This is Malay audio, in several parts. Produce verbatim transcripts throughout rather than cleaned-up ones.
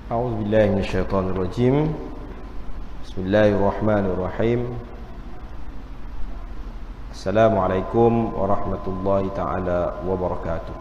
A'udzu billahi minasyaitonir rajim. Bismillahirrahmanirrahim. Assalamualaikum warahmatullahi taala wabarakatuh.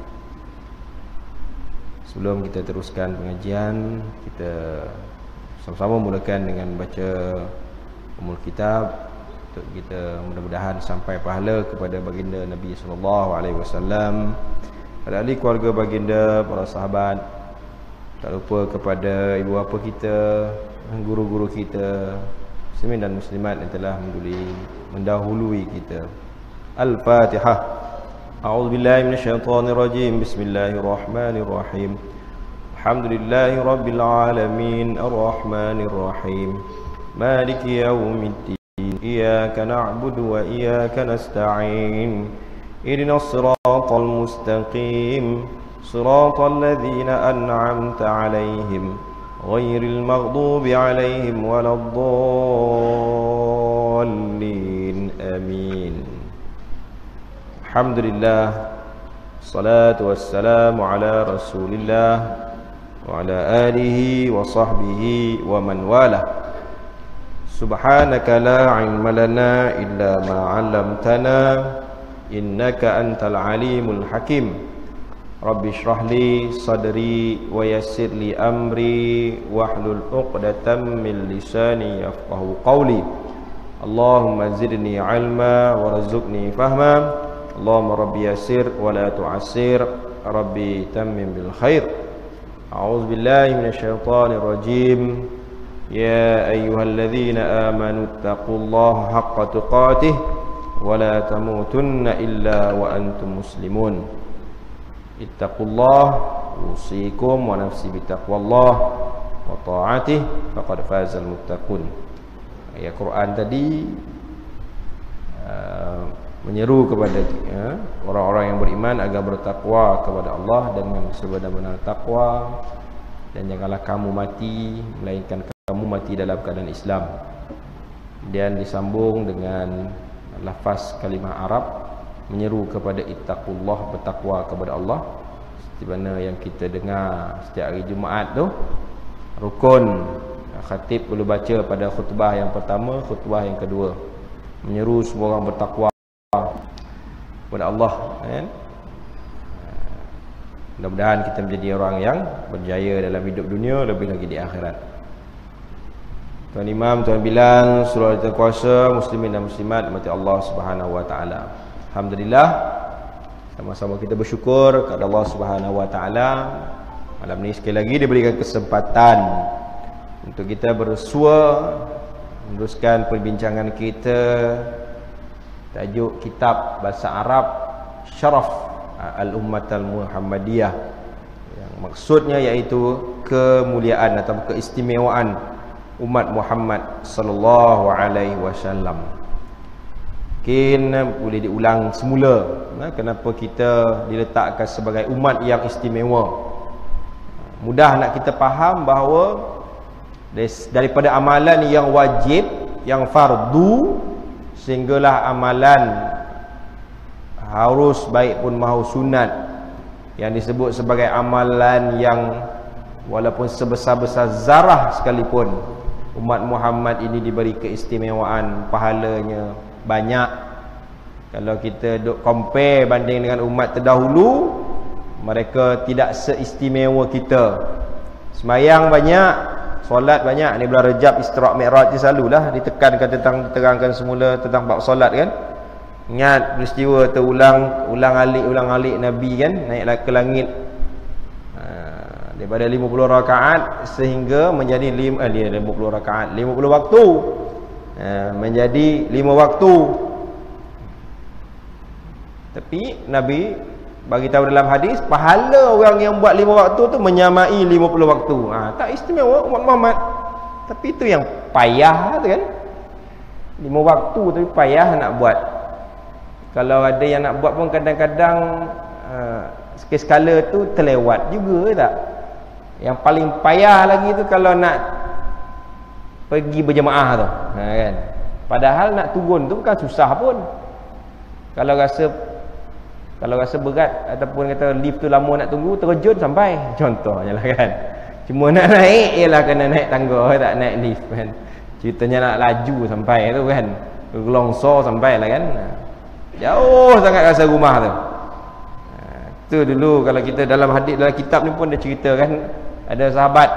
Sebelum kita teruskan pengajian, kita sama-sama mulakan dengan baca Ummul Kitab untuk kita mudah-mudahan sampai pahala kepada baginda Nabi sallallahu alaihi wasallam, pada ahli keluarga baginda, para sahabat. Tak lupa kepada ibu bapa kita, guru-guru kita, muslimin dan muslimat yang telah mendahului kita. Al-Fatihah. A'udzu billahi minasyaitonir rajim. Bismillahirrahmanirrahim. Alhamdulillahi rabbil alamin, arrahmanir rahim, maliki yaumiddin, iyyaka na'budu wa iyyaka nasta'in, ihdinas siratal mustaqim, siratal ladzina an'amta 'alaihim ghairil maghdubi 'alaihim waladdallin. Amin. Alhamdulillah, salatu wassalamu ala Rasulillah wa ala alihi wa sahbihi wa man walah. Subhanaka la 'ilma lana illa ma 'allamtana innaka antal alimul hakim. Rabbi shrah li sadri wa yassir li amri wahlul 'uqdatam min lisani yafqahu qawli. Allahumma zidni 'ilma warzuqni fahma. Allahumma rabbi yassir wa la tu'assir, rabbi tammim bil khair. A'udzu billahi minasyaitonir rajim. Ya ayyuhalladzina amanu taqullaha haqqa tuqatih wa la tamutunna illa wa antum muslimun. Ittaqullah usikum wa nafsi bitaqwallah wa ta'atih faqad fazal muttaqun. Ayat Quran tadi uh, menyeru kepada uh, orang-orang yang beriman agar bertakwa kepada Allah dengan sebenar-benar takwa, dan janganlah kamu mati melainkan kamu mati dalam keadaan Islam. Dan disambung dengan lafaz kalimah Arab menyeru kepada ittaqullah, bertakwa kepada Allah, seperti mana yang kita dengar setiap hari Jumaat tu, rukun khatib boleh baca pada khutbah yang pertama, khutbah yang kedua, menyeru semua orang bertakwa kepada Allah, kan? Mudah-mudahan kita menjadi orang yang berjaya dalam hidup dunia, lebih lagi di akhirat. Tuan Imam, Tuan Bilal, seluruh kuasa muslimin dan muslimat mati Allah Subhanahu wa taala. Alhamdulillah, sama-sama kita bersyukur kepada Allah Subhanahu wa taala. Malam ni sekali lagi diberikan kesempatan untuk kita bersua meneruskan perbincangan kita, tajuk kitab bahasa Arab Syaraf Al-Ummatal Muhammadiyah, yang maksudnya iaitu kemuliaan atau keistimewaan umat Muhammad sallallahu alaihi wasallam. Mungkin boleh diulang semula kenapa kita diletakkan sebagai umat yang istimewa. Mudah nak kita faham bahawa daripada amalan yang wajib, yang fardu, sehinggalah amalan harus baik pun mahu sunat, yang disebut sebagai amalan yang walaupun sebesar-besar zarah sekalipun, umat Muhammad ini diberi keistimewaan, pahalanya banyak. Kalau kita duk compare banding dengan umat terdahulu, mereka tidak seistimewa kita. Semayang banyak, solat banyak. Ni bulan Rejab, Isra' Mi'raj ni selalulah ditekankan tentang, diterangkan semula tentang bab solat, kan? Ingat peristiwa terulang, ulang alik ulang alik Nabi, kan, naik ke langit ha, daripada lima puluh rakaat sehingga menjadi lima, eh, lima puluh rakaat, lima puluh waktu ha, menjadi lima waktu. Tapi Nabi bagi tahu dalam hadis, pahala orang yang buat lima waktu tu menyamai lima puluh waktu. Ha, tak istimewa umat Muhammad. Tapi itu yang payah tu, kan? Lima waktu tapi payah nak buat. Kalau ada yang nak buat pun kadang-kadang uh, skala tu terlewat juga, tak? Yang paling payah lagi tu kalau nak pergi berjemaah tu, ha, kan? Padahal nak turun tu bukan susah pun. Kalau rasa Kalau rasa berat ataupun kata lift tu lama nak tunggu, terjun sampai, contohnya lah, kan. Cuma nak naik ialah kena naik tangga, tak naik lift kan. Ceritanya nak laju sampai tu kan, gelongsor sampai lah kan. Jauh sangat rasa rumah tu. Tu dulu kalau kita dalam hadis dalam kitab ni pun dia cerita kan, ada sahabat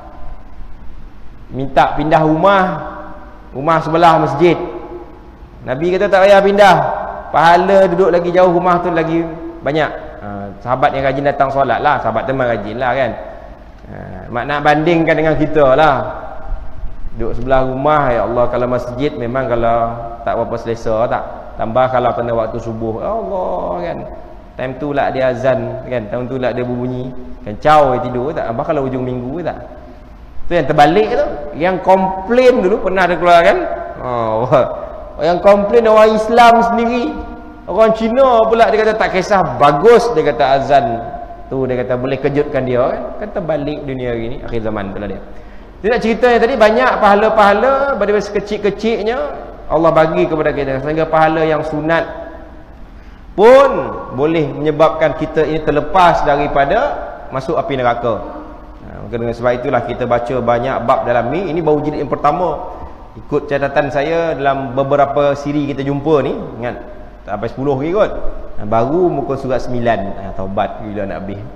minta pindah rumah, rumah sebelah masjid. Nabi kata tak payah pindah, pahala duduk lagi jauh rumah tu lagi banyak. Ha, sahabat yang rajin datang solat lah, sahabat teman rajin lah kan. Ha, mak nak bandingkan dengan kita lah, duduk sebelah rumah, ya Allah, kalau masjid memang kalau tak berapa selesa tak, tambah kalau kena waktu subuh, ya Allah kan, time tu lah dia azan kan, time tu lah dia berbunyi kan, caw dia tidur tak, tambah kalau hujung minggu tak. Tu yang terbalik tu, yang komplain dulu pernah ada keluar kan. Oh, yang komplain orang Islam sendiri, orang Cina pula dia kata tak kisah, bagus dia kata azan tu, dia kata boleh kejutkan dia kan. Kata balik dunia hari ni, akhir zaman pula dia. Dia nak ceritanya tadi banyak pahala-pahala daripada sekecil-kecilnya Allah bagi kepada kita, sehingga pahala yang sunat pun boleh menyebabkan kita ini terlepas daripada masuk api neraka. Ha, dengan sebab itulah kita baca banyak bab dalam ni. Ini baru jilid yang pertama. Ikut catatan saya dalam beberapa siri kita jumpa ni, ingat tak sampai sepuluh lagi kot. Ha, baru muka surat sembilan. Ha, taubat bila nak habis.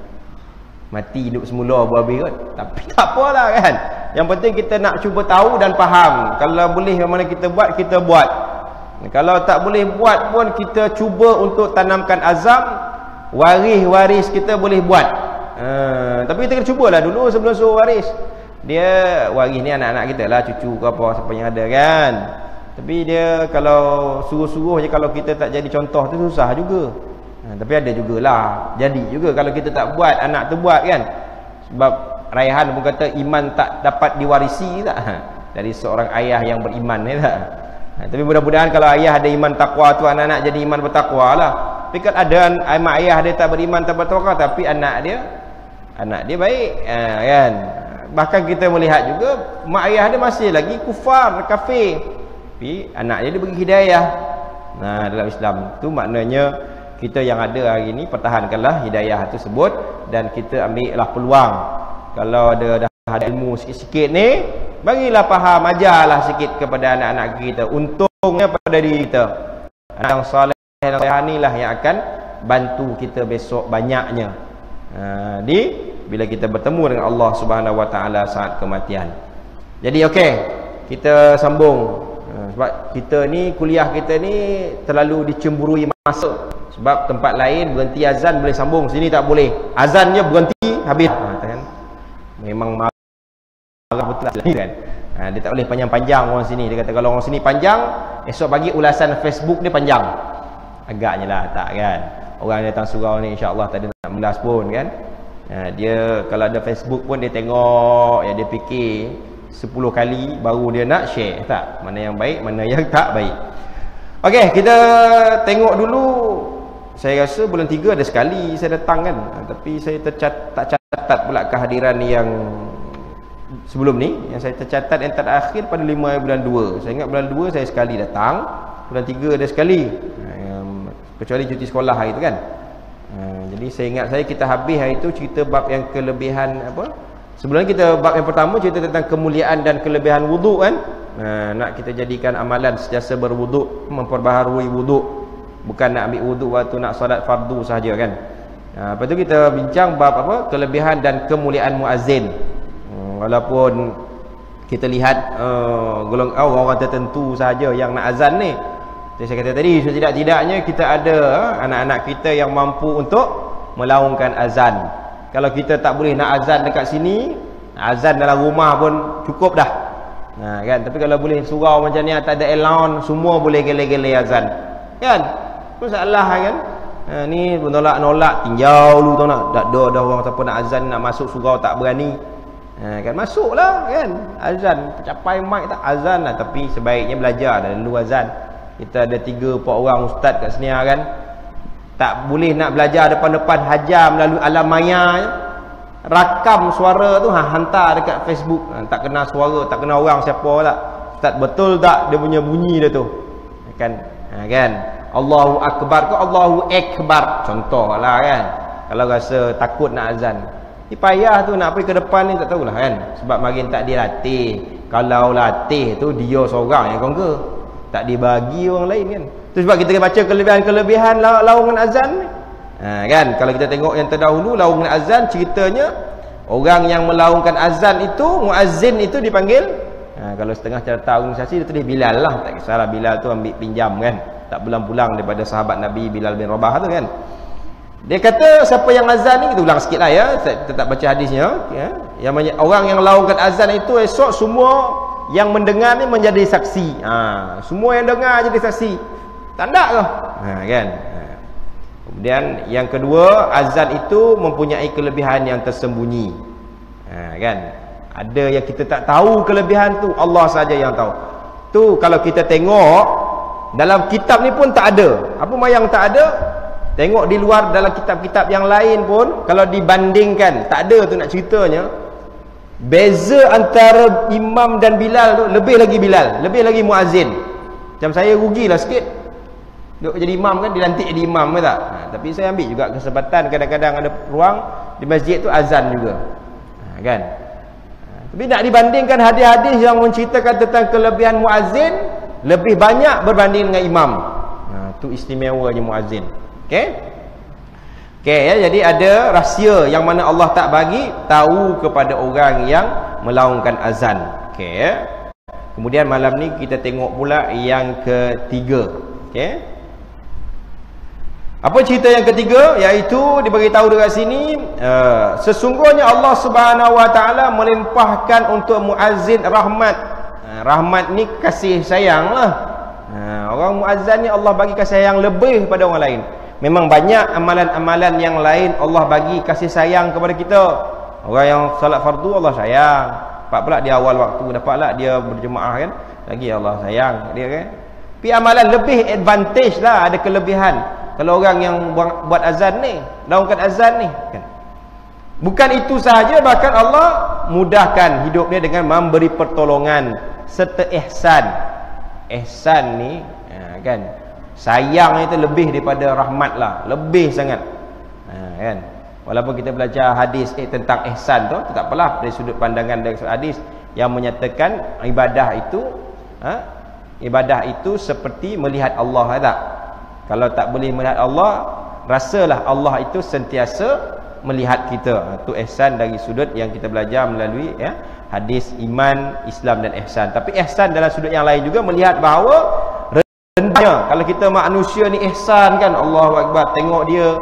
Mati hidup semula baru habis kot. Tapi tak apalah kan. Yang penting kita nak cuba tahu dan faham. Kalau boleh mana kita buat, kita buat. Kalau tak boleh buat pun kita cuba untuk tanamkan azam, waris-waris kita boleh buat. Uh, tapi kita kena cubalah dulu sebelum suruh waris. Dia waris ni anak-anak kita lah, cucu ke apa, siapa yang ada kan. Tapi dia kalau suruh-suruh je, kalau kita tak jadi contoh tu susah juga. Uh, tapi ada jugalah, jadi juga kalau kita tak buat, anak tu buat kan. Sebab Raihan pun kata iman tak dapat diwarisi tak, dari seorang ayah yang beriman ni tak. Ha, tapi mudah-mudahan kalau ayah ada iman takwa tu, anak-anak jadi iman bertakwa lah. Tapi kan ada mak ayah dia tak beriman tak bertakwa, tapi anak dia anak dia baik, ha, kan. Bahkan kita melihat juga mak ayah dia masih lagi kufar, kafir, tapi anak dia dia beri hidayah. Nah, dalam Islam tu maknanya kita yang ada hari ini pertahankanlah hidayah tersebut, dan kita ambillah peluang. Kalau ada dah ada ilmu sikit-sikit ni, bagilah faham, ajarlah sikit kepada anak-anak kita. Untungnya pada diri kita, anak yang soleh dan solehah inilah yang akan bantu kita besok banyaknya. Ha, di bila kita bertemu dengan Allah Subhanahu Wa Taala saat kematian. Jadi okey, kita sambung. Ha, sebab kita ni kuliah kita ni terlalu dicemburui masa. Sebab tempat lain berhenti azan boleh sambung, sini tak boleh. Azannya berhenti habis. Ha, kan? Memang marah betul kan. Ha, dia tak boleh panjang-panjang orang sini. Dia kata kalau orang sini panjang, esok pagi ulasan Facebook dia panjang. Agaknya lah tak kan. Orang datang surau ni insya-Allah tak ada nak melas pun kan. Ha, dia kalau ada Facebook pun dia tengok, ya dia fikir sepuluh kali baru dia nak share tak. Mana yang baik, mana yang tak baik. Okey, kita tengok dulu. Saya rasa bulan tiga ada sekali saya datang kan. Ha, tapi saya tercatat, tak catat pula kehadiran yang sebelum ni. Yang saya tercatat yang terakhir pada lima bulan dua. Saya ingat bulan dua saya sekali datang, bulan tiga ada sekali, um, kecuali cuti sekolah hari tu kan. Uh, jadi saya ingat saya kita habis hari tu cerita bab yang kelebihan apa. Sebelum ni kita bab yang pertama cerita tentang kemuliaan dan kelebihan wuduk kan. Uh, nak kita jadikan amalan sentiasa berwuduk, memperbaharui wuduk. Bukan nak ambil wuduk waktu nak solat fardu sahaja kan. Uh, lepas tu kita bincang bab apa, kelebihan dan kemuliaan muazzin. Walaupun kita lihat uh, golong oh, orang tertentu saja yang nak azan ni. Jadi saya kata tadi, setidak-tidaknya kita ada uh, anak-anak kita yang mampu untuk melaungkan azan. Kalau kita tak boleh nak azan dekat sini, azan dalam rumah pun cukup dah. Nah, kan? Tapi kalau boleh surau macam ni, tak ada allowance, semua boleh gele-gele azan. Kan? Masalah kan? Ha, ni menolak-nolak, tinjau dulu tau nak. Tak ada dah orang siapa nak azan, nak masuk surau tak berani. Ha, kan masuklah kan azan, capai mic tak azan lah. Tapi sebaiknya belajar dah dulu azan. Kita ada tiga empat orang ustaz kat sini kan, tak boleh nak belajar depan-depan, hajar melalui alam maya, rakam suara tu, ha, hantar dekat Facebook, ha, tak kena suara, tak kena orang siapa tak. Ustaz betul tak dia punya bunyi dia tu kan. Ha, kan Allahu Akbar ke Allahu Akbar contoh lah kan. Kalau rasa takut nak azan, Ni payah tu nak pergi ke depan ni tak tahulah kan. Sebab makin tak dilatih. Kalau latih tu dia seorang yang conquer. Tak dibagi orang lain kan. Tu sebab kita baca kelebihan-kelebihan laungan azan ni. Ha, kan kalau kita tengok yang terdahulu laungan azan ceritanya orang yang melaungkan azan itu muazzin itu dipanggil ha, kalau setengah carta organisasi dia tulis Bilal lah, tak kisahlah Bilal tu ambil pinjam kan, tak pulang-pulang daripada sahabat Nabi Bilal bin Rabah tu kan. Dia kata siapa yang azan ni, kita ulang sikit lah ya, saya tetap baca hadisnya ya. Yang orang yang laungkan azan itu esok semua yang mendengar ni menjadi saksi. Ha, semua yang dengar jadi saksi. Tanda ke? Ha, kan? Ha. Kemudian yang kedua, azan itu mempunyai kelebihan yang tersembunyi. Ha, kan? Ada yang kita tak tahu kelebihan tu, Allah saja yang tahu. Tu kalau kita tengok dalam kitab ni pun tak ada. Apa mayang tak ada? Tengok di luar dalam kitab-kitab yang lain pun kalau dibandingkan, tak ada tu nak ceritanya. Beza antara imam dan Bilal tu, lebih lagi Bilal, lebih lagi muazzin. Macam saya rugilah sikit. Duk jadi imam kan, dilantik jadi imam ke tak? Ha, tapi saya ambil juga kesempatan kadang-kadang ada ruang di masjid tu azan juga. Ha, kan? Ha, tapi nak dibandingkan hadis-hadis yang menceritakan tentang kelebihan muazzin lebih banyak berbanding dengan imam. Ha, tu istimewanya muazzin. Okey? Okey ya, jadi ada rahsia yang mana Allah tak bagi tahu kepada orang yang melaungkan azan. Okey ya. Kemudian malam ni kita tengok pula yang ketiga. Okey? Apa cerita yang ketiga? Iaitu diberitahu dekat sini uh, sesungguhnya Allah Subhanahu Wa Taala melimpahkan untuk muazzin rahmat. Uh, rahmat ni kasih sayang lah. Uh, orang muazzin ni Allah bagi kasih sayang lebih pada orang lain. Memang banyak amalan-amalan yang lain Allah bagi kasih sayang kepada kita. Orang yang salat fardu Allah sayang. Dapat pula dia awal waktu, dapat pula dia berjemaah kan. Lagi Allah sayang dia kan. Tapi amalan lebih advantage lah, ada kelebihan. Kalau orang yang buat, buat azan ni, laungkan azan ni kan. Bukan itu sahaja, bahkan Allah mudahkan hidup dia dengan memberi pertolongan serta ihsan. Ihsan ni ya, kan, sayang itu lebih daripada rahmat lah, lebih sangat ha, kan. Walaupun kita belajar hadis eh, tentang ihsan tu, tak apalah dari sudut pandangan dari hadis yang menyatakan ibadah itu ha, ibadah itu seperti melihat Allah tak? Kalau tak boleh melihat Allah, rasalah Allah itu sentiasa melihat kita. Itu ihsan dari sudut yang kita belajar melalui ya, hadis iman, Islam dan ihsan. Tapi ihsan dalam sudut yang lain juga melihat bahawa rendahnya kalau kita manusia ni ihsan kan, Allahu Akbar, tengok dia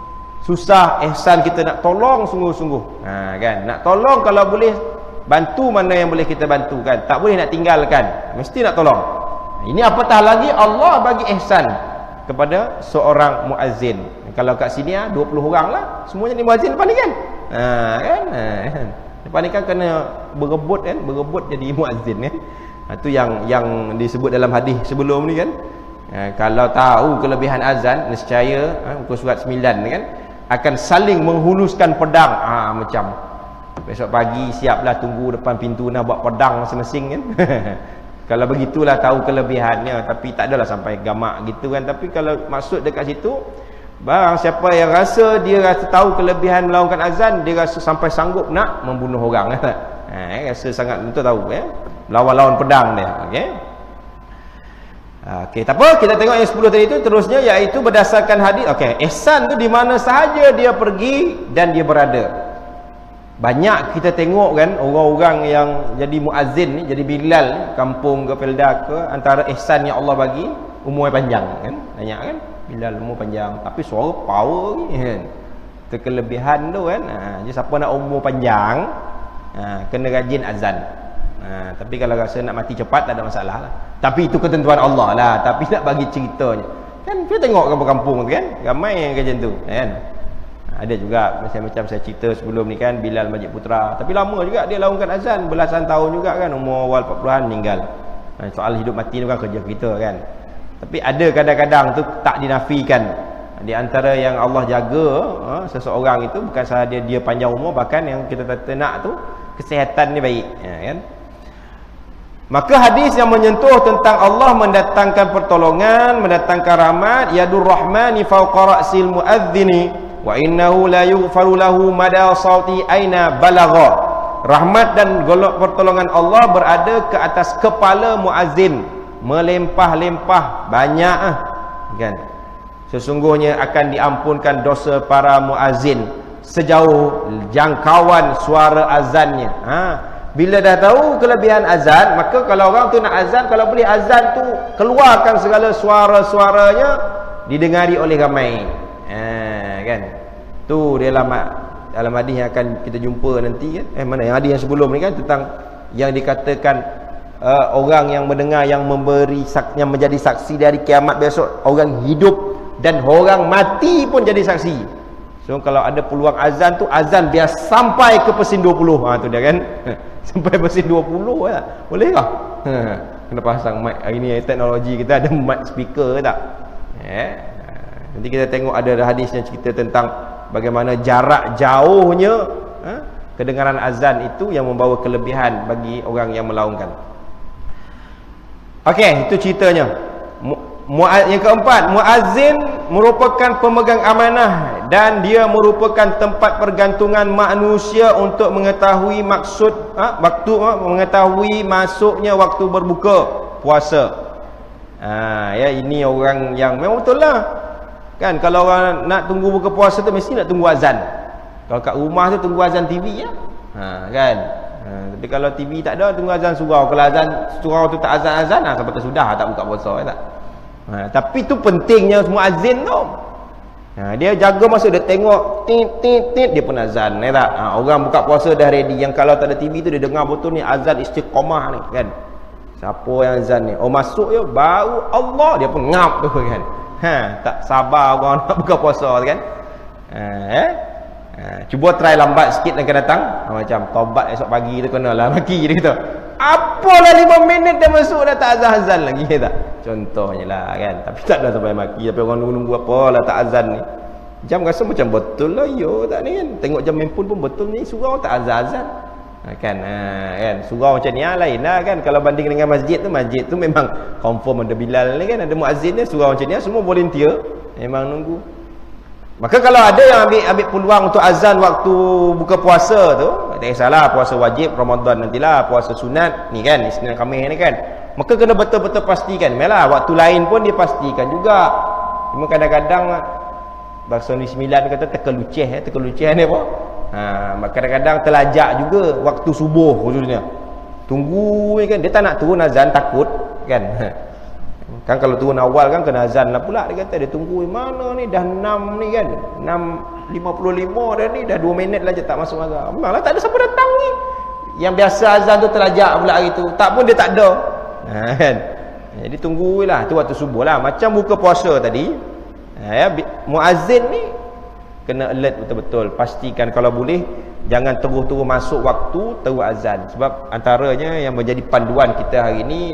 susah, ihsan kita nak tolong sungguh-sungguh. Ha, kan? Nak tolong kalau boleh bantu mana yang boleh kita bantu kan. Tak boleh nak tinggalkan, mesti nak tolong. Ini apatah lagi Allah bagi ihsan kepada seorang muazzin. Kalau kat sini ah dua puluh orang lah, semuanya ni muazzin depan ni kan. Ha, kan? Ha, kan? Depan ni kan kena berebut kan, berebut jadi muazzin kan. Ha, tu yang yang disebut dalam hadis sebelum ni kan. Ha, kalau tahu kelebihan azan, nescaya ha, muka surat sembilan kan, akan saling menghuluskan pedang. Ha, macam besok pagi siaplah tunggu depan pintu nak buat pedang masing-masing kan. Kalau begitulah tahu kelebihannya, tapi tak adalah sampai gamak gitu kan. Tapi kalau maksud dekat situ, barang siapa yang rasa dia rasa tahu kelebihan melaungkan azan, dia rasa sampai sanggup nak membunuh orang kan. Ha, rasa sangat betul tahu ya. Lawan-lawan pedang dia, okey. Okey, tak apa, kita tengok yang sepuluh tadi itu terusnya, iaitu berdasarkan hadis. Okey, ihsan tu di mana sahaja dia pergi dan dia berada. Banyak kita tengok kan orang-orang yang jadi muazzin ni, jadi Bilal ni, kampung ke Felda ke, antara ihsan yang Allah bagi umurnya panjang kan. Banyak kan Bilal umur panjang tapi suara power ni kan. Itu kelebihan tu kan. Ha, jadi siapa nak umur panjang ha, kena rajin azan. Ha, tapi kalau rasa nak mati cepat tak ada masalah lah. Tapi itu ketentuan Allah lah. Tapi nak bagi ceritanya kan, kita tengok kampung-kampung tu kan, ramai yang macam tu kan. Ada juga macam-macam saya cerita sebelum ni kan, Bilal Majid Putra, tapi lama juga dia laungkan azan, belasan tahun juga kan, umur awal empat puluhan meninggal. Soal hidup mati ni kan kerja kita kan. Tapi ada kadang-kadang tu tak dinafikan. Di antara yang Allah jaga ha, seseorang itu bukan sahaja dia, dia panjang umur, bahkan yang kita kata nak tu kesihatan ni baik ya, kan. Maka hadis yang menyentuh tentang Allah mendatangkan pertolongan, mendatangkan rahmat, yadur rahmani fawqa ra'sil muadzini, wa innahu la yughfaru lahu mada sauti aina balagha. Rahmat dan golok pertolongan Allah berada ke atas kepala muazzin, melempah-lempah banyak ah, kan. Sesungguhnya akan diampunkan dosa para muazzin sejauh jangkauan suara azannya. Ha, bila dah tahu kelebihan azan, maka kalau orang tu nak azan, kalau boleh azan tu keluarkan segala suara-suaranya didengari oleh ramai. Ha, kan. Tu dia dalam dalam hadis yang akan kita jumpa nanti kan. Eh mana yang hadis yang sebelum ni kan, tentang yang dikatakan uh, orang yang mendengar yang memberi yang menjadi saksi dari kiamat besok, orang hidup dan orang mati pun jadi saksi. So kalau ada peluang azan tu, azan biar sampai ke Pesin dua puluh. Ha tu dia kan. Sampai Pesin dua puluh lah. Boleh kah? Ha, kena pasang mic. Hari ni teknologi kita ada mic speaker ke tak? Eh. Nanti kita tengok ada hadis yang cerita tentang bagaimana jarak jauhnya ha, kedengaran azan itu yang membawa kelebihan bagi orang yang melaungkan. Okey, itu ceritanya. Mu Yang keempat, muazzin merupakan pemegang amanah dan dia merupakan tempat pergantungan manusia untuk mengetahui maksud ha, waktu ha, mengetahui masuknya waktu berbuka puasa. Ha, ya, ini orang yang memang betul lah. Kan kalau orang nak tunggu buka puasa tu mesti nak tunggu azan. Kalau kat rumah tu tunggu azan T V ya. Ha, kan. Ha, tapi kalau T V tak ada, tunggu azan surau. Kalau azan surau tu tak azan-azan, ha, sampai sudah tak buka puasa ya, tak. Ha, tapi tu pentingnya muazzin tu. Ha, dia jaga masa dia tengok tit tit tit dia pun azan ya, tak. Ha, orang buka puasa dah ready. Yang kalau tak ada T V tu dia dengar betul ni azan istiqamah ni kan. Siapa yang azan ni? Oh masuk je baru Allah, dia pun ngap tu kan. Ha, tak sabar orang nak buka puasa kan. Ha, eh? Ha, cuba try lambat sikit dan akan datang. Ha, macam taubat esok pagi tu kenalah maki dia kata. Apalah lima minit dah masuk dah tak azan-azan lagi tak. Contohnya lah kan. Tapi tak ada sampai maki, tapi orang nunggu-nunggu apalah tak azan ni. Jam rasa macam betul lah yo tak ni kan. Tengok jam handphone pun betul ni surau tak azan-azan. Ha, kan ha, kan surau macam ni ha, lain lah kan. Kalau banding dengan masjid tu, masjid tu memang confirm ada Bilal ni kan, ada muazzin ni. Surau macam ni semua volunteer, memang nunggu. Maka kalau ada yang ambil ambil peluang untuk azan waktu buka puasa tu, tak kisahlah puasa wajib Ramadan nantilah, puasa sunat ni kan, Isnin Khamis ni kan, maka kena betul-betul pastikan. Memanglah waktu lain pun dia pastikan juga. Cuma kadang-kadang bahasa ni sembilan kata terkeluceh eh, terkeluceh ni apa? Ha, kadang-kadang terlajak juga waktu subuh khususnya. Tunggu kan, dia tak nak turun azan takut kan. Kan kalau turun awal kan kena azan lah pula, dia kata dia tunggu mana ni dah enam ni kan, enam lima puluh lima dah ni, dah dua minit lah je tak masuk azan. Memanglah tak ada siapa datang ni. Yang biasa azan tu terlajak pula hari tu, tak pun dia tak ada. Ha, kan. Jadi tunggulah tu waktu subuh lah. Macam buka puasa tadi, ha, ya, muazzin ni kena alert betul-betul, pastikan kalau boleh jangan terus-terus masuk waktu terus azan. Sebab antaranya yang menjadi panduan kita hari ni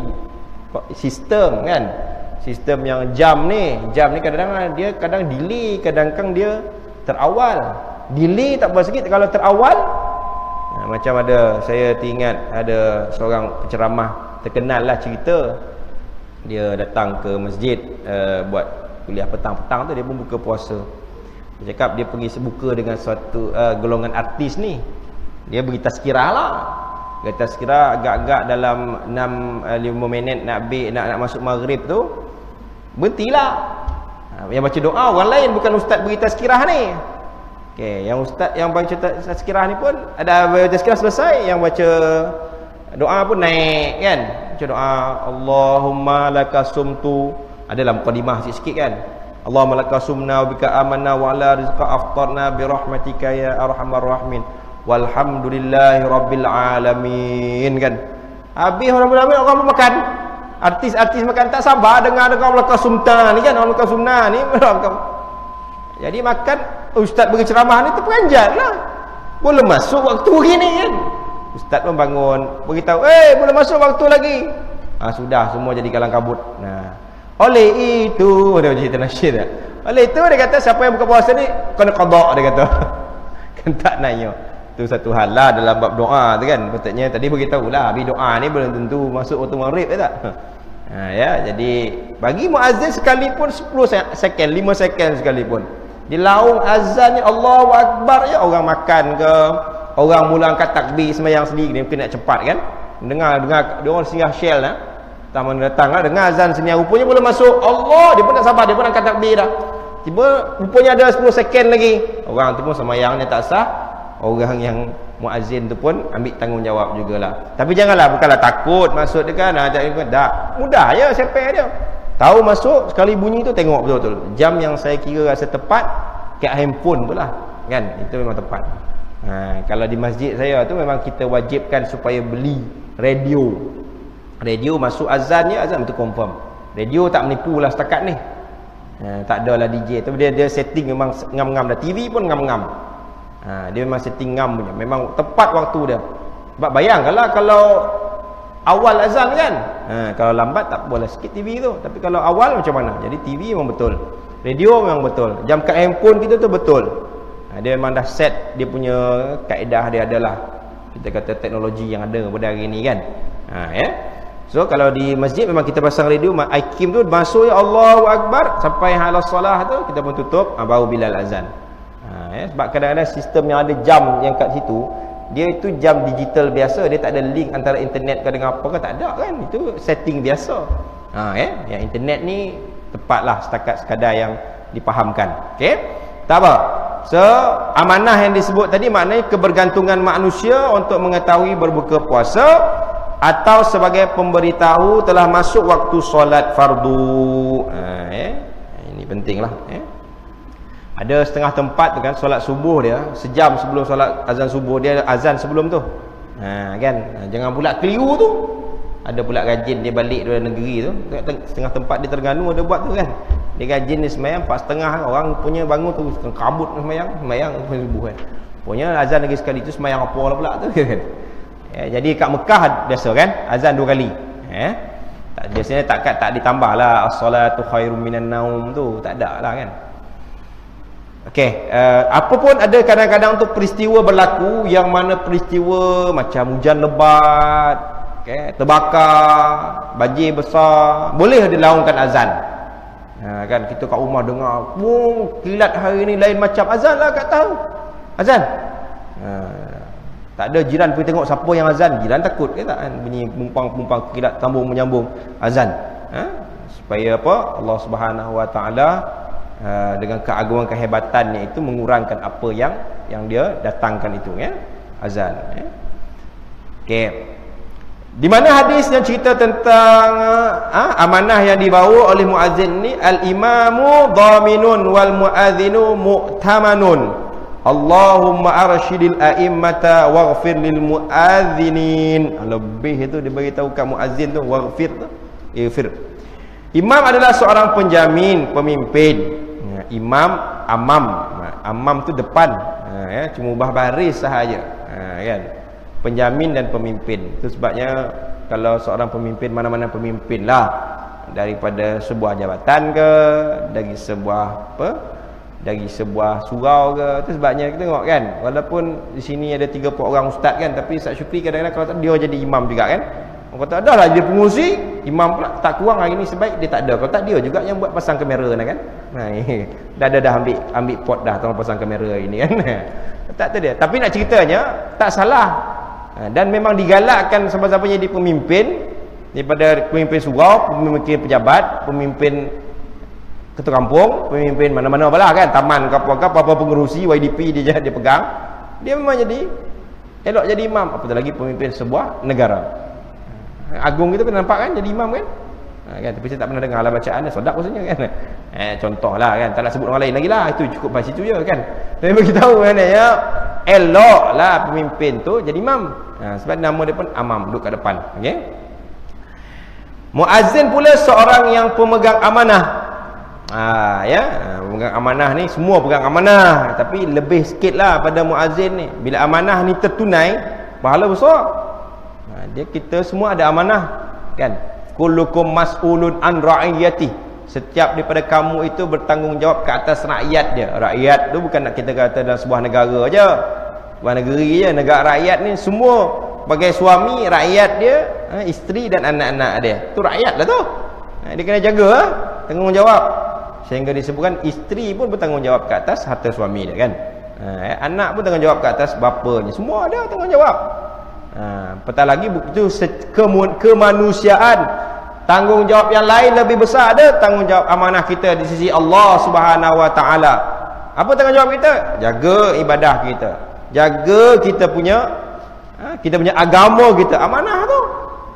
sistem kan, sistem yang jam ni, jam ni kadang-kadang dia kadang delay, kadang-kadang dia terawal. Delay tak apa sikit, kalau terawal ha, macam ada, saya teringat ada seorang penceramah terkenal lah cerita, dia datang ke masjid uh, buat kuliah petang-petang tu, dia pun buka puasa. Dia cakap dia pergi sebuka dengan suatu uh, golongan artis ni, dia beri tazkirah lah. Kata sekira agak-agak dalam enam lima minit nak be, nak nak masuk maghrib tu berhentilah. Ha, yang baca doa orang lain, bukan ustaz beri tazkirah ni. Okey, yang ustaz yang baca tazkirah ni pun ada tazkirah selesai, yang baca doa pun naik kan. Baca doa Allahumma lakasumtu, ada dalam mukadimah sikit-sikit kan. Allahumma lakasumna wa bika amanna wa ala rizqa aftarna bi rahmatika ya arhamar rahimin. Walhamdulillahi rabbil alamin kan. Habis orang-orang orang makan. Artis-artis makan tak sabar dengar dengar melaka sumta ni kan, orang melaka sumna ni. Jadi makan, ustaz bagi ceramah ni terperanjatlah. Boleh masuk waktu gini kan. Ustaz pun bangun, beritahu, "Eh, boleh masuk waktu lagi." Ah sudah, semua jadi kalang kabut. Nah, oleh itu ada cerita nasyid tak? Oleh itu dia kata siapa yang buka puasa ni kena qada, dia kata. Kan tak nanya. Itu satu hal lah dalam bab doa tu kan. Patutnya tadi beritahu lah, habis doa ni belum tentu masuk waktu maghrib ya tak. Ha, ya, jadi bagi muazzin sekalipun sepuluh second, lima second sekalipun, Di laung azan ni Allahu Akbar ya, orang makan ke, orang mula angkat takbir sembahyang sendiri, dia mungkin nak cepat kan. Dengar dengar dia orang singgah Shell lah. Taman datang lah dengar azan sini, rupanya boleh masuk. Allah, dia pun tak sabar, dia pun angkat takbir dah. Tiba rupanya ada sepuluh second lagi. Orang tu pun sembahyangnya tak sah. Orang yang muazzin tu pun ambil tanggungjawab jugalah. Tapi janganlah, bukanlah takut masuk dia kan. Tak, mudah je siapa dia. Tahu masuk, sekali bunyi tu tengok betul-betul. Jam yang saya kira rasa tepat kat handphone tu lah. Kan? Itu memang tepat. Ha, kalau di masjid saya tu memang kita wajibkan supaya beli radio. Radio masuk azannya, azan betul confirm. Radio tak menipu lah setakat ni. Ha, tak ada lah D J. Tapi dia, dia setting memang ngam-ngam dah. T V pun ngam-ngam. Ha, dia memang setting ngam punya. Memang tepat waktu dia. Sebab bayangkanlah kalau awal azan kan. Ha, kalau lambat tak boleh sikit T V tu. Tapi kalau awal macam mana? Jadi T V memang betul. Radio memang betul. Jam kat handphone kita tu betul. Ha, dia memang dah set dia punya kaedah dia adalah. Kita kata teknologi yang ada pada hari ni kan. Ha, ya. So kalau di masjid memang kita pasang radio, I Q I M tu masuk ya Allahu Akbar sampai hala solah tu kita pun tutup, ha, baru bilal azan. Ha, ya. Sebab kadang-kadang sistem yang ada jam yang kat situ, dia itu jam digital biasa, dia tak ada link antara internet ke dengan apa ke, tak ada kan. Itu setting biasa. Ha, ya. Yang internet ni tepatlah setakat sekadar yang dipahamkan. Okey. Tak apa. So amanah yang disebut tadi maknanya kebergantungan manusia untuk mengetahui berbuka puasa atau sebagai pemberitahu telah masuk waktu solat fardu. Ha, ya. Ini pentinglah. Ya. Ada setengah tempat tu kan solat subuh dia sejam sebelum solat azan subuh, dia azan sebelum tu. Ha, kan. Jangan pula keliru tu. Ada pula rajin dia balik dari negeri tu. Setengah tempat di Terengganu ada buat tu kan. Dia rajin dia sembahyang empat tiga kan. Orang punya bangun tu kabut sembahyang, sembahyang subuh kan. Punya azan lagi sekali tu sembahyang apa lah pula tu kan. Ya, jadi kat Mekah biasa kan azan dua kali. Ya. Tak, biasanya tak tak ditambah lah as-salatu khairum minan naum tu, tak ada lah kan. Okey, uh, apa pun ada kadang-kadang tu peristiwa berlaku yang mana peristiwa macam hujan lebat, okey, terbakar, banjir besar, boleh dilaungkan azan. Ha, kan kita kat rumah dengar, "Wong, kilat hari ni lain macam azan lah kat tahu." Azan. Ha, tak ada jiran pergi tengok siapa yang azan, jiran takut ke tak kan bunyi pumpang-pumpang kilat sambung menyambung azan. Ha, supaya apa? Allah Subhanahu Wa Taala Uh, dengan keagungan kehebatannya itu mengurangkan apa yang yang dia datangkan itu ya, azan ya. Okey. Di mana hadis yang cerita tentang uh, amanah yang dibawa oleh muazzin ni, al-imamu dhaminun wal muadzinu mu'tamanun. Allahumma arsyidil a'immata waghfir lil muadzinin. Lebih itu dia beritahu kat muazzin tu waghfir tu, ighfir. Imam adalah seorang penjamin, pemimpin. Imam, amam, amam tu depan, ha, ya, cuma ubah baris sahaja, ha, kan. Penjamin dan pemimpin. Itu sebabnya kalau seorang pemimpin, mana-mana pemimpin lah, daripada sebuah jabatan ke, dari sebuah apa, dari sebuah surau ke. Itu sebabnya kita tengok kan, walaupun di sini ada tiga puluh orang ustaz kan, tapi Ustaz Syukri kadang-kadang kalau tak, dia jadi imam juga kan. Orang kata dah lah dia pengurusi, imam pula tak kurang hari ni sebaik dia tak ada. Kalau tak dia juga yang buat pasang kamera nah kan. Nah, dah dah dah ambil ambil pot dah tolong pasang kamera ini kan. Tak tu dia. Tapi nak ceritanya tak salah. Dan memang digalakkan siapa-siapa jadi pemimpin, daripada pemimpin surau, pemimpin pejabat, pemimpin ketua kampung, pemimpin mana-mana apalah kan, taman ke apa-apa, apa-apa pengerusi Y D P dia dia pegang. Dia memang jadi elok jadi imam, apatah lagi pemimpin sebuah negara. Agung kita pernah nampak kan jadi imam kan, ha, kan, tapi saya tak pernah dengar lah bacaan dia, sedap rasanya kan. Eh, contohlah kan, tak nak sebut orang lain lagi lah, itu cukup pas situ je kan. Tapi bagi tahu kan ya, elok lah pemimpin tu jadi imam, ha, sebab nama dia pun amam, duduk kat depan. Okey. Muazzin pula seorang yang pemegang amanah. Ha, ya, pemegang amanah ni semua pegang amanah, tapi lebih sikitlah pada muazzin ni. Bila amanah ni tertunai, pahala besar. Dia kita semua ada amanah kan. Kullukum mas'ulun an ra'iyati. Setiap daripada kamu itu bertanggungjawab ke atas rakyat dia. Rakyat tu bukan nak kita kata dalam sebuah negara aja, sebuah negeri je. Negara rakyat ni semua sebagai suami rakyat dia, isteri dan anak-anak dia. Tu rakyat lah tu. Dia kena jaga tanggungjawab. sehingga disebutkan isteri pun bertanggungjawab ke atas harta suami dia kan. Ha, eh, anak pun tanggungjawab ke atas bapanya. Semua ada tanggungjawab. Ha, petang lagi itu kemanusiaan. Tanggungjawab yang lain lebih besar ada tanggungjawab amanah kita di sisi Allah Subhanahu Wa Taala. Apa tanggungjawab kita? Jaga ibadah kita. Jaga kita punya ha, kita punya agama kita. Amanah tu.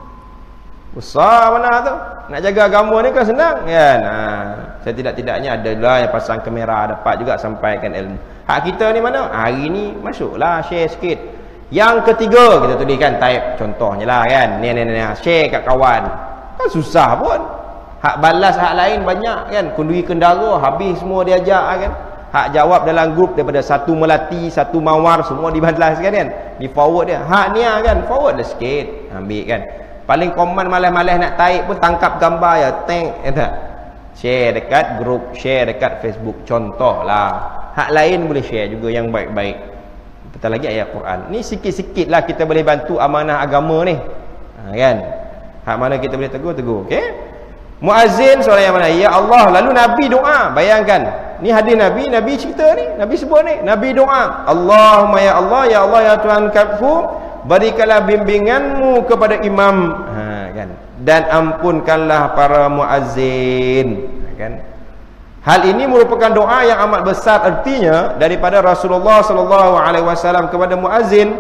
Besar amanah tu. Nak jaga agama ni kan senang kan. Ha, saya tidak-tidaknya adalah yang pasang kamera dapat juga sampaikan ilmu. Hak kita ni mana? Hari ni masuklah share sikit. Yang ketiga kita tuliskan type contohnya lah kan. Ni ni ni share kat kawan. Kan susah pun. Hak balas hak lain banyak kan. Kundui kendara habis semua diajak kan. Hak jawab dalam grup daripada satu Melati, satu Mawar semua dibalas kan kan. Di forward dia. Hak ni kan forward lah sikit. Ambil kan. Paling komen malas-malas nak taik pun tangkap gambar ya. Tank kata. Share dekat grup, share dekat Facebook contohlah. Hak lain boleh share juga yang baik-baik. Betul lagi ayat Quran. Ni sikit-sikit lah kita boleh bantu amanah agama ni. Ha, kan? Hak mana kita boleh tegur, tegur. Okey? Muazzin seorang yang mana? Ya Allah, lalu Nabi doa. Bayangkan. Ni hadis Nabi, Nabi cerita ni. Nabi sebut ni. Nabi doa. Allahumma ya Allah, ya Allah ya Tuhan kami, berikanlah bimbinganmu kepada imam. Ha, kan? Dan ampunkanlah para muazzin. Ha, kan? Hal ini merupakan doa yang amat besar artinya daripada Rasulullah sallallahu alaihi wasallam kepada muazzin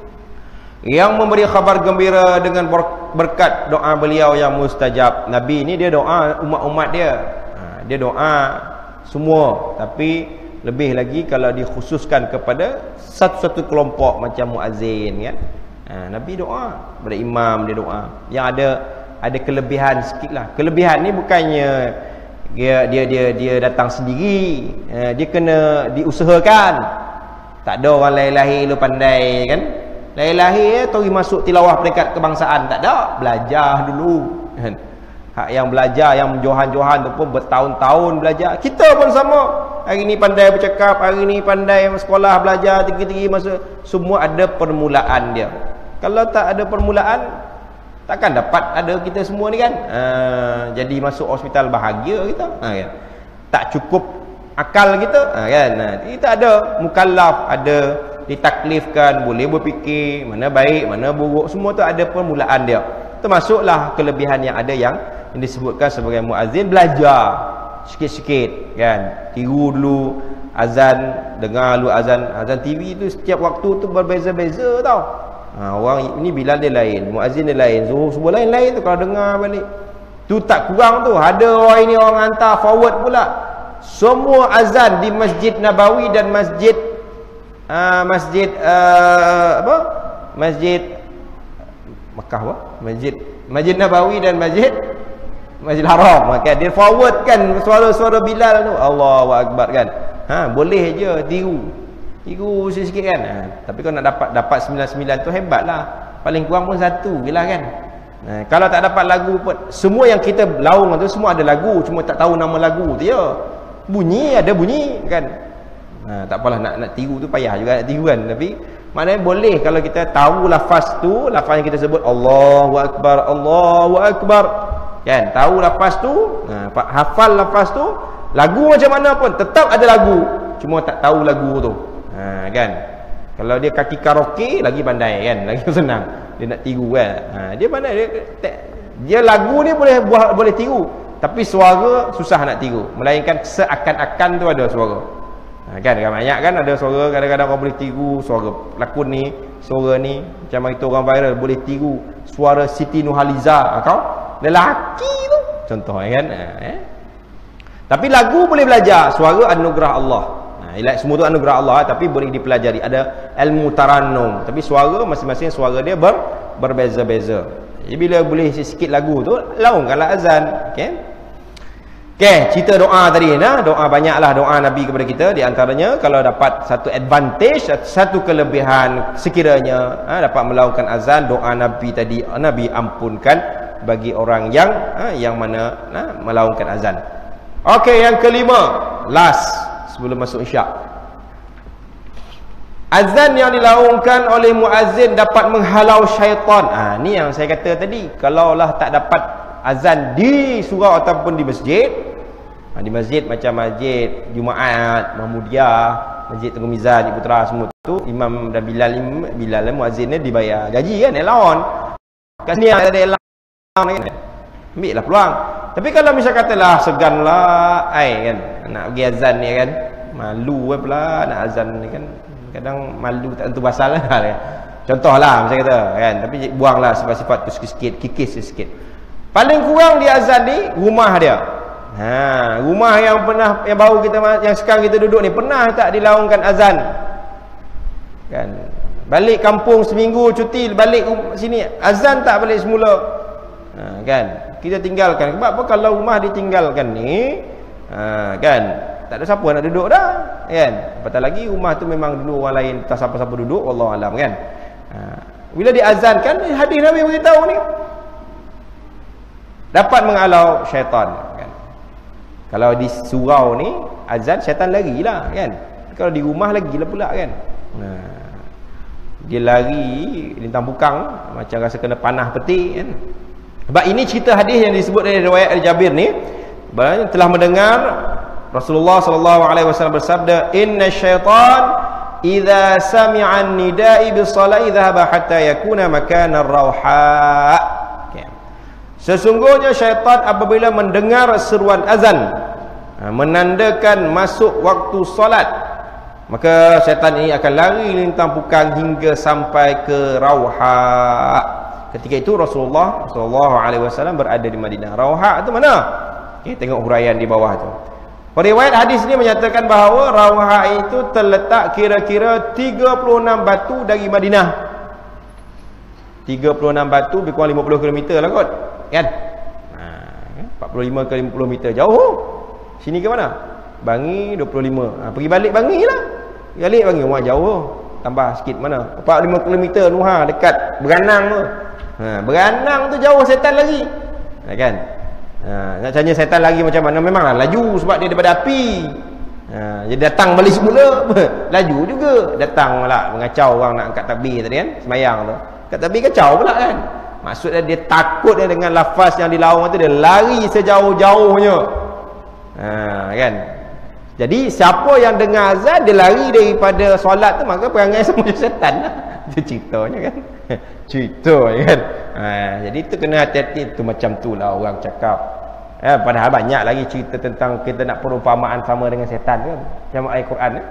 yang memberi khabar gembira dengan berkat doa beliau yang mustajab. Nabi ini dia doa umat-umat dia. Ha, dia doa semua, tapi lebih lagi kalau dikhususkan kepada satu-satu kelompok macam muazzin kan. Ha, Nabi doa kepada imam, dia doa. Yang ada ada kelebihan sikitlah. Kelebihan ni bukannya dia dia dia dia datang sendiri. Ha, dia kena diusahakan. Tak ada orang lahir-lahir lu pandai kan. Lahir-lahir tu masuk tilawah peringkat kebangsaan, tak ada. Belajar dulu kan. Hak yang belajar, yang johan-johan tu pun bertahun-tahun belajar. Kita pun sama. Hari ni pandai bercakap, hari ni pandai sekolah, belajar tinggi-tinggi masa. Semua ada permulaan dia. Kalau tak ada permulaan, takkan dapat ada kita semua ni kan. Ha, jadi masuk hospital bahagia kita. Ha, kan? Tak cukup akal kita. Ha, kan? Ha, kita ada mukallaf, ada ditaklifkan, boleh berfikir mana baik, mana buruk. Semua tu ada permulaan dia. Termasuklah kelebihan yang ada yang yang disebutkan sebagai muazzin, belajar sikit-sikit kan. Tiru dulu azan, dengar dulu azan. Azan T V tu setiap waktu tu berbeza-beza tau. Ha, orang ini Bilal dia lain, muazzin dia lain, Zuhur semua lain-lain tu kalau dengar balik. Tu tak kurang tu. Ada orang ini orang hantar forward pula. Semua azan di Masjid Nabawi dan Masjid uh, Masjid uh, apa? Masjid Mekah apa? Masjid Masjid Nabawi dan Masjid Masjid Haram. Maka dia forwardkan suara-suara Bilal tu. Allahu Akbar kan. Ha, boleh je tiru. Tiru sikit kan. Ha, tapi kalau nak dapat dapat sembilan puluh sembilan tu hebatlah. Paling kurang pun satu jelah kan. Ha, kalau tak dapat lagu pun, semua yang kita laung tu semua ada lagu, cuma tak tahu nama lagu tu je. Bunyi ada bunyi kan. Ha, tak apalah nak nak tiru tu payah juga nak tiru kan. Tapi maknanya boleh kalau kita tahu lafaz tu, lafaz yang kita sebut Allahu Akbar, Allahu Akbar. Kan, tahu lafaz tu, ha, hafal lafaz tu, lagu macam mana pun tetap ada lagu, cuma tak tahu lagu tu. Ha, kan. Kalau dia kaki karaoke lagi pandai kan, lagi senang. Dia nak tiru kan. Ha, dia pandai dia, dia lagu ni boleh buat boleh tiru, tapi suara susah nak tiru. Melainkan seakan-akan tu ada suara. Ha, kan, kan banyak kan ada suara, kadang-kadang orang boleh tiru suara pelakon ni, suara ni macam itu orang viral boleh tiru suara Siti Nurhaliza. Ha, kau lelaki tu contohnya kan. Ha, eh? Tapi lagu boleh belajar, suara anugerah Allah. Ha, semua tu anugerah Allah, tapi boleh dipelajari. Ada ilmu tarannum, tapi suara masing-masing suara dia ber, berbeza-beza. Jadi bila boleh sikit lagu tu, laungkanlah azan. Okey. Okey, cerita doa tadi nah, doa banyaklah doa Nabi kepada kita. Di antaranya kalau dapat satu advantage, satu kelebihan sekiranya ha, dapat melakukan azan, doa Nabi tadi, Nabi ampunkan bagi orang yang ha, yang mana ha, melakukan azan. Okey, yang kelima, last sebelum masuk isyak. Azan yang dilaungkan oleh muazzin dapat menghalau syaitan. Ah, ni yang saya kata tadi, kalaulah tak dapat azan di surau ataupun di masjid, Ha, di masjid macam masjid Jumaat, Mahmudiyah, Masjid Tengku Mizan, Ibu Putra semua tu, imam dan Bilal Bilal muazzin ni dibayar gaji kan, allowance. Kat sini ada allowance kan. Ambil lah peluang. Tapi kalau misal katalah seganlah ai kan nak pergi azan ni kan, malu pula nak azan ni kan, kadang malu tak tentu pasal lah kan. Contohlah macam kata kan, tapi buanglah sifat-sifat tu sikit-sikit, kikis sikit. Paling kurang dia azan di rumah dia. Ha, rumah yang pernah yang baru kita yang sekarang kita duduk ni pernah tak dilaungkan azan? Kan? Balik kampung seminggu cuti balik sini azan tak balik semula. Ha, kan? Kita tinggalkan. Sebab apa kalau rumah ditinggalkan ni, ha, kan? Tak ada siapa nak duduk dah, kan? Apatah lagi rumah tu memang dulu orang lain tak siapa-siapa duduk, wallahu alam kan. Ha, bila diazankan hadis Nabi beritahu ni dapat mengalau syaitan kan. Kalau di surau ni azan syaitan larilah kan. Kalau di rumah lagilah pula kan. Nah, dia lari lintang bukang macam rasa kena panah peti kan. Sebab ini cerita hadis yang disebut dari riwayat Al-Jabir ni, banyak telah mendengar Rasulullah sallallahu alaihi wasallam bersabda, "Inna syaitan idza sami'a an-nida'i bis-salati dhahaba hatta yakuna makana ar-rauha." Sesungguhnya syaitan apabila mendengar seruan azan menandakan masuk waktu solat, maka syaitan ini akan lari lintang pukang hingga sampai ke Rauha. Ketika itu Rasulullah sallallahu alaihi wasallam berada di Madinah. Rauha itu mana? Okay, tengok huraian di bawah tu. Riwayat hadis ini menyatakan bahawa Rauha itu terletak kira-kira tiga puluh enam batu dari Madinah. tiga puluh enam batu lebih kurang lima puluh kilometer lah kot. Kan? Ha, empat puluh lima ke lima puluh meter jauh. Sini ke mana? Bangi dua puluh lima. Ha, pergi balik Bangi lah. Pergi balik Bangi rumah jauh. Tambah sikit mana? empat puluh lima kilometer Nuha dekat Beranang tu. Ha, Beranang tu jauh setan lagi. Ha, kan? Ha, nak tanya setan lagi macam mana? Memanglah laju sebab dia daripada api. Ha, dia datang balik semula. Laju juga. Datang lah mengacau orang nak angkat takbir tadi kan? Semayang tu. Angkat takbir kacau pula kan? Maksudnya dia takut dia dengan lafaz yang dilaung tu, dia lari sejauh-jauhnya. Ha, kan? Jadi siapa yang dengar azan dia lari daripada solat tu, maka perangai sama macam setan lah. Itu ceritanya kan. Ceritanya kan. Ha, jadi itu kena hati-hati tu, macam tu lah orang cakap. Ha, padahal banyak lagi cerita tentang kita nak perumpamaan sama dengan setan kan. Macam ayat Quran kan.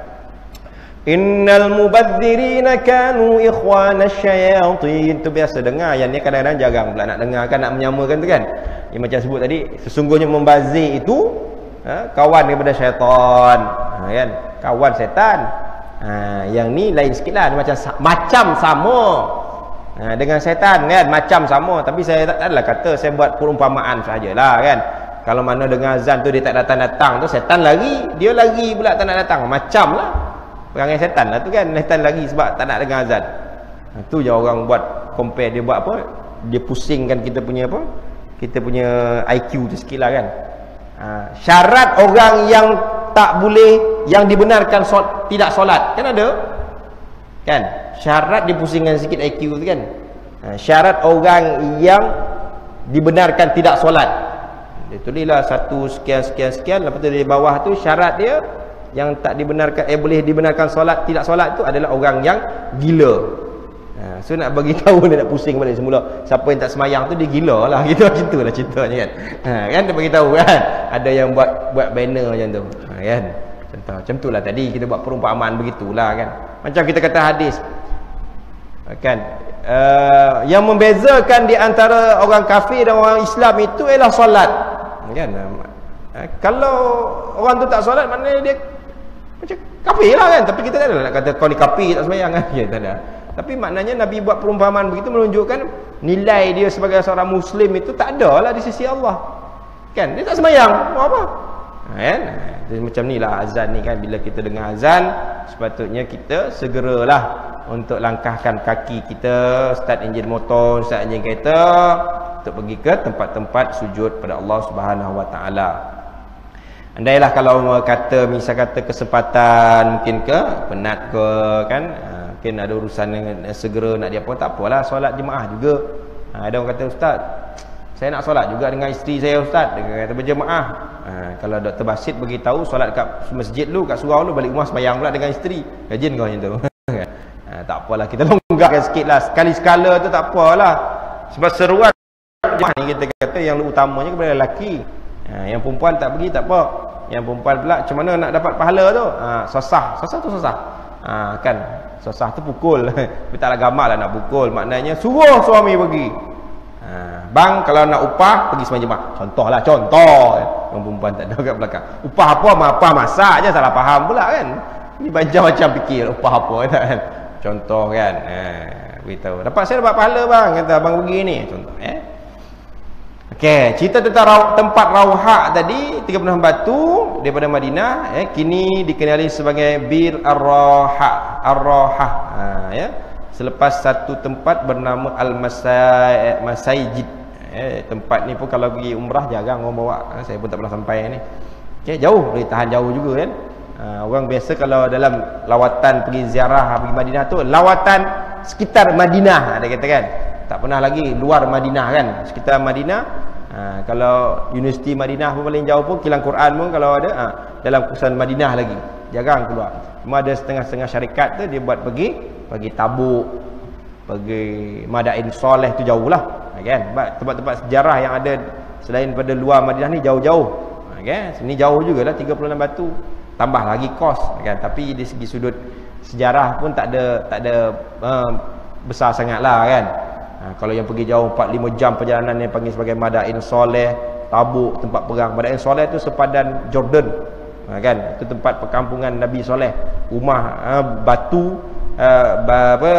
Innal mubadzirina kanu ikhwana syayatin. Itu biasa dengar. Yang ni kadang-kadang jarang pula nak dengar kan, nak menyamakan tu kan. Yang macam sebut tadi, sesungguhnya membazir itu ha, kawan daripada syaitan. Ha, kan? Kawan setan. Ha, yang ni lain sikit lah. Macam, macam sama ha, dengan setan kan. Macam sama. Tapi saya tak adalah kata saya buat perumpamaan sahajalah kan. Kalau mana dengar azan tu dia tak datang-datang tu, setan lari. Dia lari pula tak nak datang. Macam lah. Perangai setan lah tu kan. Setan lagi sebab tak nak dengar azan. Ha, tu je orang buat compare. Dia buat apa? Dia pusingkan kita punya apa? Kita punya I Q tu sikit lah kan. Ha, syarat orang yang tak boleh, yang dibenarkan sol, tidak solat kan ada? Kan? Syarat dipusingkan sikit I Q tu kan. Ha, syarat orang yang dibenarkan tidak solat. Dia tulislah satu sekian sekian sekian. Lepas tu di bawah tu syarat dia yang tak dibenarkan, eh boleh dibenarkan solat, tidak solat tu adalah orang yang gila. Ha, so nak bagi tahu dia nak pusing balik semula. Siapa yang tak semayang tu dia gila lah. Gitu macam tu lah ceritanya kan. Ha, kan dia bagi tahu kan. Ada yang buat buat banner macam tu. Ha, kan. Contoh macam tu lah tadi kita buat perumpamaan begitulah kan. Macam kita kata hadis. Kan. Uh, yang membezakan di antara orang kafir dan orang Islam itu ialah solat. Kan. Ha, kalau orang tu tak solat maknanya dia macam kafir lah kan. Tapi kita tak ada nak kata kau ni kafir tak sembahyang kan. Ya, tak ada. Tapi maknanya Nabi buat perumpamaan begitu menunjukkan nilai dia sebagai seorang Muslim itu tak ada lah di sisi Allah. Kan? Dia tak sembahyang. Buat apa? Kan? Jadi macam ni lah azan ni kan. Bila kita dengar azan, sepatutnya kita segeralah untuk langkahkan kaki kita, start enjin motor, start enjin kereta, untuk pergi ke tempat-tempat sujud pada Allah Subhanahu Wa Taala. Andailah kalau kata misal kata kesempatan mungkin ke penat ke kan, mungkin ada urusan yang segera nak dia apa, tak apalah solat jemaah juga. Ha, ada orang kata ustaz Saya nak solat juga dengan isteri saya ustaz, dengan kata berjemaah. Ha, kalau Doktor Basit bagi tahu solat kat masjid lu, kat surau lu, balik rumah sembahyang pula dengan isteri. Rajin kau macam tu. Ha, tak apalah, kita longgarkan sikitlah. Sekali sekala tu tak apalah. Sebab seruan jemaah ni kita kata yang utamanya kepada lelaki. Ha, yang perempuan tak pergi tak apa. Yang perempuan pula macam mana nak dapat pahala tu? Ha, sosah, sosah tu sosah. Ha, kan sosah tu pukul. Tapi taklah gamak lah nak pukul. Maknanya suruh suami pergi. Ha, bang kalau nak upah pergi sembahyang jemaah. Contohlah, contoh. Yang perempuan tak ada kat belakang. Upah apa? Apa masak je, salah faham pula kan. Ini macam-macam fikir upah apa kan. Contoh kan. Ha, beritahu. Dapat saya dapat pahala bang, kata abang pergi ni. Contoh eh. Okey, cerita tentang raw, tempat Rauha tadi, tiga puluh enam batu daripada Madinah, eh, kini dikenali sebagai Bir Ar-Raha, Ar-Raha. Ha, ya. Selepas satu tempat bernama Al-Masayjid. Eh, tempat ni pun kalau pergi umrah jarang orang bawa. Ha, saya pun tak pernah sampai ni. Okey, jauh, boleh tahan jauh juga kan. Ha, orang biasa kalau dalam lawatan pergi ziarah pergi Madinah tu, lawatan sekitar Madinah dia kata kan. Tak pernah lagi luar Madinah kan, sekitar Madinah. Ha, kalau Universiti Madinah pun paling jauh pun, kilang Quran pun kalau ada ha, dalam kawasan Madinah lagi, jarang keluar. Cuma ada setengah-setengah syarikat tu dia buat pergi pergi Tabuk, pergi Madain Soleh tu jauh lah, kan. Tempat-tempat sejarah yang ada selain pada luar Madinah ni jauh-jauh, kan. Sini jauh jugalah, tiga puluh enam batu, tambah lagi kos, kan. Tapi dari segi sudut sejarah pun tak ada tak ada uh, besar sangat lah kan. Ha, kalau yang pergi jauh empat lima jam perjalanan yang panggil sebagai Madain Soleh, Tabuk, tempat perang. Madain Soleh tu sepadan Jordan, ha, kan. Itu tempat perkampungan Nabi Soleh. Rumah ha, batu uh, apa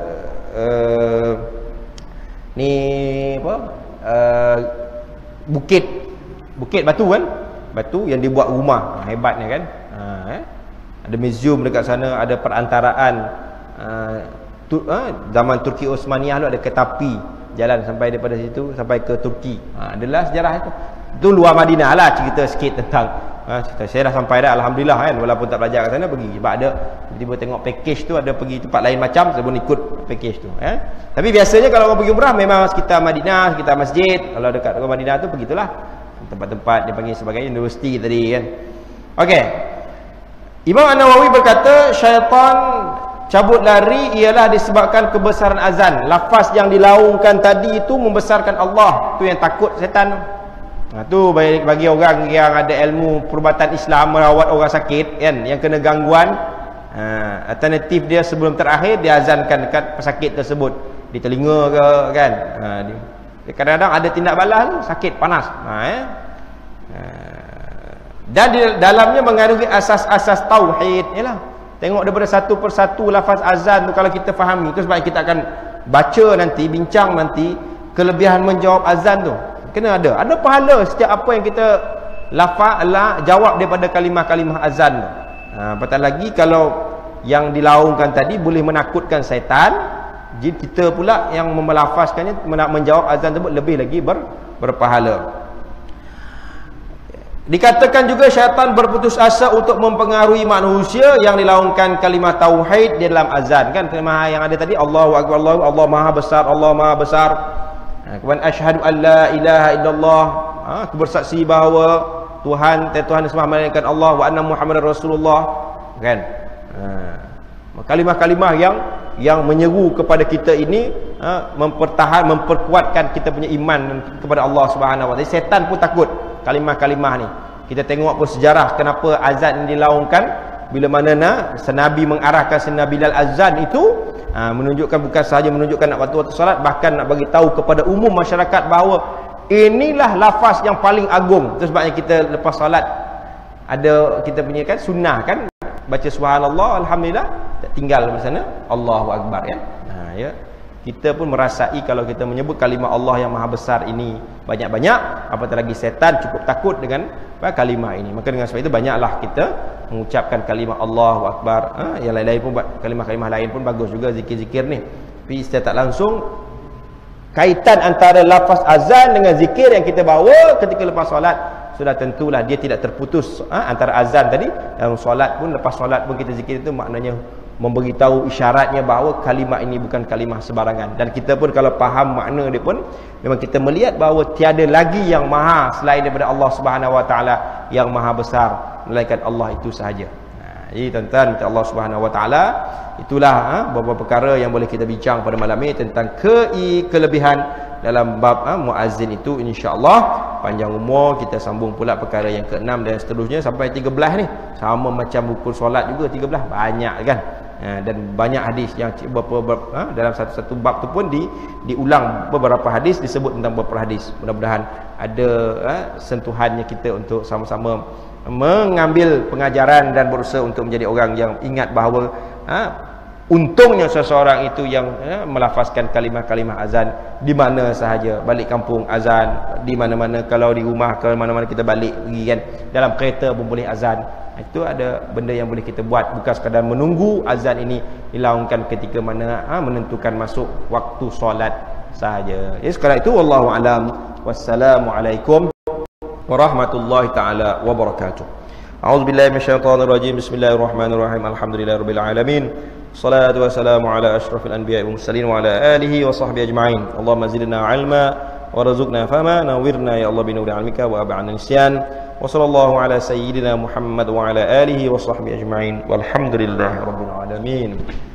uh, ni apa uh, bukit bukit batu kan, batu yang dibuat rumah. Ha, hebatnya kan. Ha, eh? Ada museum dekat sana, ada perantaraan uh, tu, uh, zaman Turki Osmaniyah tu, ada keretapi jalan sampai daripada situ sampai ke Turki. Ha, adalah sejarah itu. Itu luar Madinah lah, cerita sikit tentang ha, cerita. Saya dah sampai dah, alhamdulillah kan, walaupun tak belajar kat sana pergi. Sebab ada tiba-tiba tengok package tu, ada pergi tempat lain macam, saya pun ikut package tu, eh. Tapi biasanya kalau orang pergi umrah memang sekitar Madinah, sekitar masjid. Kalau dekat dekat Madinah tu begitulah. Tempat-tempat dia panggil sebagai universiti tadi kan. Okey. Imam An-Nawawi berkata syaitan cabut lari ialah disebabkan kebesaran azan. Lafaz yang dilaungkan tadi itu membesarkan Allah. Tu yang takut setan. Nah, tu bagi, bagi orang yang ada ilmu perubatan Islam, merawat orang sakit kan, yang kena gangguan, ha, alternatif dia sebelum terakhir dia azankan dekat pesakit tersebut di telinga ke kan. Ha, kadang-kadang ada tindak balas sakit panas. Ha, eh? ha, dan di dalamnya mengandungi asas-asas tauhid. Yalah, tengok daripada satu persatu lafaz azan tu kalau kita fahami. Itu sebab kita akan baca nanti, bincang nanti kelebihan menjawab azan tu. Kena ada. Ada pahala setiap apa yang kita lafaz lah, jawab daripada kalimah-kalimah azan tu. Ha, apatah lagi kalau yang dilaungkan tadi boleh menakutkan syaitan, jadi kita pula yang melafazkannya, menjawab azan tersebut lebih lagi ber, berpahala. Dikatakan juga syaitan berputus asa untuk mempengaruhi manusia yang dilaungkan kalimah tauhid di dalam azan kan. Kalimah yang ada tadi Allahu akbar, Allah, Allah maha besar, Allah maha besar. Ha, kemudian asyhadu an la ilaha illallah, ha, aku bersaksi bahawa Tuhan Tuhan semua melainkan Allah, wa anna Muhammadar Rasulullah kan. Ha, kalimah-kalimah yang yang menyeru kepada kita ini, ha, mempertahan memperkuatkan kita punya iman kepada Allah Subhanahu wa taala. Setan pun takut kalimah-kalimah ni. Kita tengok pun sejarah kenapa azan ini dilaungkan. Bila mana nak senabi mengarahkan senabi Bilal azan itu, ha, menunjukkan bukan sahaja menunjukkan nak waktu-waktu solat, bahkan nak bagi tahu kepada umum masyarakat bahawa inilah lafaz yang paling agung. Itu sebabnya kita lepas solat ada kita punya kan sunnah kan, baca subhanallah, alhamdulillah, tak tinggal di sana Allahu akbar ya. Ha, ya. Kita pun merasai kalau kita menyebut kalimah Allah yang maha besar ini banyak-banyak, apatah lagi setan cukup takut dengan apa, kalimah ini. Maka dengan sebab itu banyaklah kita mengucapkan kalimah Allahu akbar. Ha, yang lain-lain pun, kalimah-kalimah lain pun bagus juga zikir-zikir ni. Tapi secara tak langsung kaitan antara lafaz azan dengan zikir yang kita bawa ketika lepas solat, sudah tentulah dia tidak terputus, ha, antara azan tadi dalam solat pun, lepas solat pun kita zikir itu maknanya memberitahu isyaratnya bahawa kalimah ini bukan kalimah sebarangan. Dan kita pun kalau faham makna dia pun memang kita melihat bahawa tiada lagi yang maha selain daripada Allah Subhanahu Wa Taala yang maha besar melainkan Allah itu sahaja. Ha, jadi tuan-tuan minta Allah Subhanahu Wa Taala, itulah ha, beberapa perkara yang boleh kita bincang pada malam ini tentang ke kelebihan dalam bab ha, muazzin itu. InsyaAllah panjang umur kita sambung pula perkara yang keenam dan seterusnya sampai tiga belas ni, sama macam rukun solat juga tiga belas, banyak kan. Ha, dan banyak hadis yang beberapa, ha, dalam satu-satu bab tu pun di, diulang beberapa hadis, disebut tentang beberapa hadis. Mudah-mudahan ada ha, sentuhannya kita untuk sama-sama mengambil pengajaran dan berusaha untuk menjadi orang yang ingat bahawa ha, untungnya seseorang itu yang ya, melafazkan kalimah-kalimah azan di mana sahaja, balik kampung azan, di mana-mana, kalau di rumah ke mana-mana kita balik pergi kan, dalam kereta pun boleh azan. Itu ada benda yang boleh kita buat, bukan sekadar menunggu azan ini dilaungkan ketika mana ha, menentukan masuk waktu solat sahaja. Ya, sekarang itu wallahu alam. Wassalamualaikum warahmatullahi taala wabarakatuh. A'udzubillahi minasyaitonir rajim. Bismillahirrahmanirrahim. Alhamdulillahirabbil alamin. Salatu wassalamu ala asyrafil anbiya'i wal mursalin wa ala alihi wa sahbihi ajma'in. Allahumma zidna 'ilma warzuqna fahma, nawwirna ya Allah bi nuri 'ilmika wa ab'ana nisyan. Wa sallallahu ala sayyidina Muhammad wa ala alihi wa sahbihi ajma'in. Walhamdulillahirabbil alamin.